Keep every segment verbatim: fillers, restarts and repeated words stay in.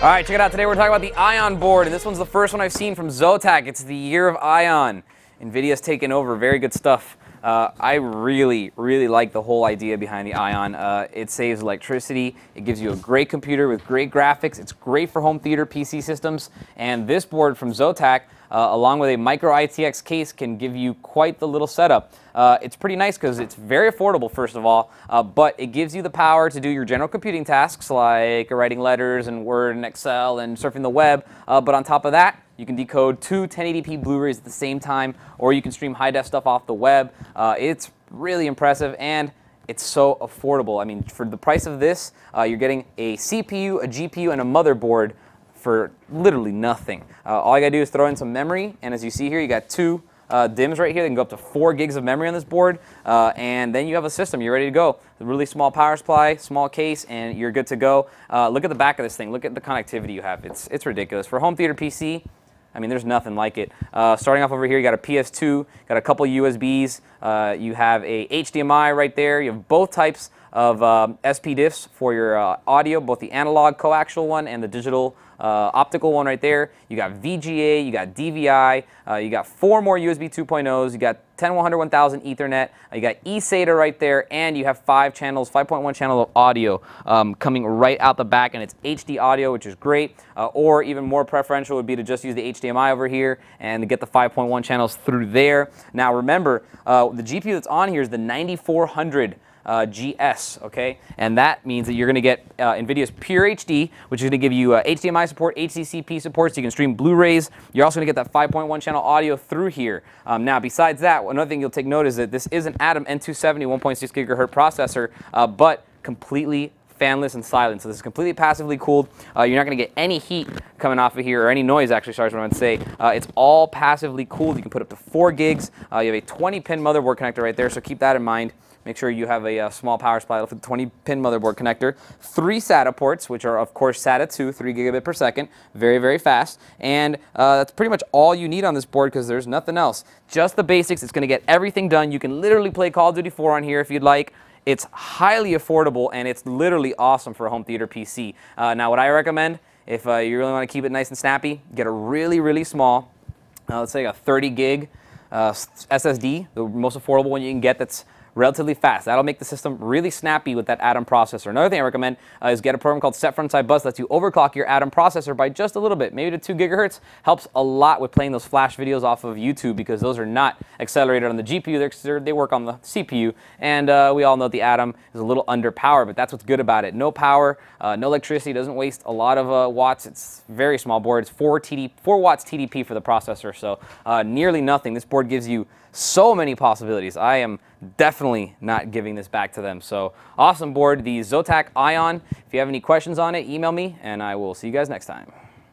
All right, check it out. Today we're talking about the ION board, and this one's the first one I've seen from Zotac. It's the year of ION. NVIDIA's taken over. Very good stuff. Uh, I really, really like the whole idea behind the ION. Uh, it saves electricity. It gives you a great computer with great graphics. It's great for home theater P C systems. And this board from Zotac, uh, along with a micro I T X case, can give you quite the little setup. Uh, it's pretty nice because it's very affordable, first of all, uh, but it gives you the power to do your general computing tasks like writing letters and Word and Excel and surfing the web. Uh, but on top of that, you can decode two ten eighty p Blu-rays at the same time, or you can stream high-def stuff off the web. Uh, it's really impressive, and it's so affordable. I mean, for the price of this, uh, you're getting a C P U, a G P U, and a motherboard for literally nothing. Uh, all you gotta do is throw in some memory, and as you see here, you got two uh, D I Ms right here. They can go up to four gigs of memory on this board, uh, and then you have a system. You're ready to go. A really small power supply, small case, and you're good to go. Uh, look at the back of this thing. Look at the connectivity you have. It's, it's ridiculous. For home theater P C, I mean, there's nothing like it. Uh, starting off over here, you got a P S two, got a couple U S Bs, uh, you have a H D M I right there. You have both types of um, S P diffs for your uh, audio, both the analog coaxial one and the digital uh, optical one right there. You got V G A, you got D V I, uh, you got four more U S B two point ohs, you got ten one hundred one thousand Ethernet, uh, you got E SATA right there, and you have five channels, five point one channel of audio um, coming right out the back, and it's H D audio, which is great, uh, or even more preferential would be to just use the H D M I over here and get the five point one channels through there. Now remember, uh, the G P U that's on here is the ninety-four hundred Uh, G S, okay? And that means that you're going to get uh, NVIDIA's Pure H D, which is going to give you uh, H D M I support, H D C P support, so you can stream Blu-rays. You're also going to get that five point one channel audio through here. Um, now, besides that, another thing you'll take note is that this is an Atom N two seventy one point six gigahertz processor, uh, but completely fanless and silent. So this is completely passively cooled. Uh, you're not going to get any heat coming off of here, or any noise actually, sorry, is what I would say. Uh, it's all passively cooled. You can put up to four gigs. Uh, you have a twenty pin motherboard connector right there, so keep that in mind. Make sure you have a, a small power supply with a twenty pin motherboard connector. Three SATA ports, which are, of course, SATA two, three gigabit per second. Very, very fast. And uh, that's pretty much all you need on this board because there's nothing else. Just the basics. It's going to get everything done. You can literally play Call of Duty four on here if you'd like. It's highly affordable, and it's literally awesome for a home theater P C. Uh, now, what I recommend, if uh, you really want to keep it nice and snappy, get a really, really small, uh, let's say a thirty gig uh, S S D, the most affordable one you can get that's relatively fast. That'll make the system really snappy with that Atom processor. Another thing I recommend uh, is get a program called Set Frontside Bus that lets you overclock your Atom processor by just a little bit, maybe to two gigahertz. Helps a lot with playing those flash videos off of YouTube because those are not accelerated on the G P U. They're, they work on the C P U, and uh, we all know the Atom is a little under power, but that's what's good about it. No power, uh, no electricity, doesn't waste a lot of uh, watts. It's a very small board. It's four, T D, four watts T D P for the processor, so uh, nearly nothing. This board gives you so many possibilities. I am definitely not giving this back to them. So awesome board, the Zotac ION. If you have any questions on it, email me, and I will see you guys next time.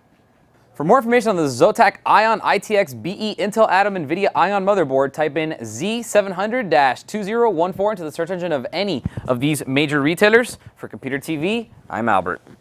For more information on the Zotac ION I T X B E Intel Atom NVIDIA ION motherboard, type in Z seven hundred dash two zero one four into the search engine of any of these major retailers. For Computer T V, I'm Albert.